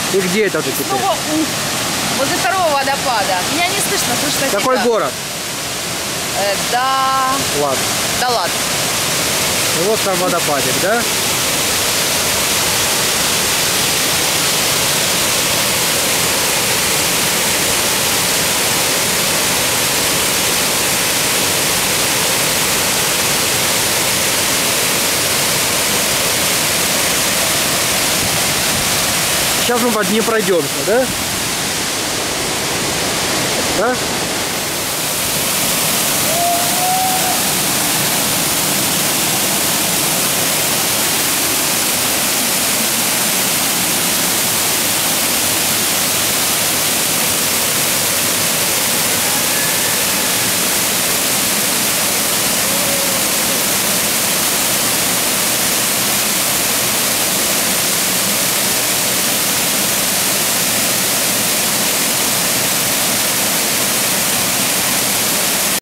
И где это ты теперь? Снова возле второго водопада. Меня не слышно, слышно тебя. Какой город? Да. Ладно. Да ладно. И вот там водопадик, да? Сейчас мы под ней пройдемся, да? Да?